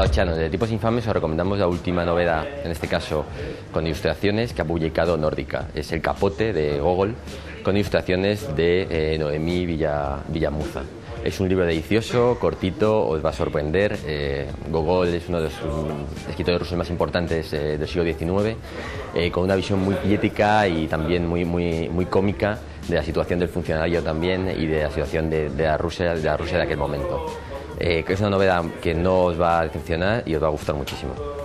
Hola Chano, de Tipos Infames os recomendamos la última novedad, en este caso con ilustraciones que ha publicado Nórdica. Es El Capote de Gogol con ilustraciones de Noemí Villamuza. Es un libro delicioso, cortito, os va a sorprender. Gogol es uno de los escritores rusos más importantes del siglo XIX, con una visión muy poética y también muy cómica de la situación del funcionario también y de la situación de la Rusia de aquel momento. Que es una novedad que no os va a decepcionar y os va a gustar muchísimo.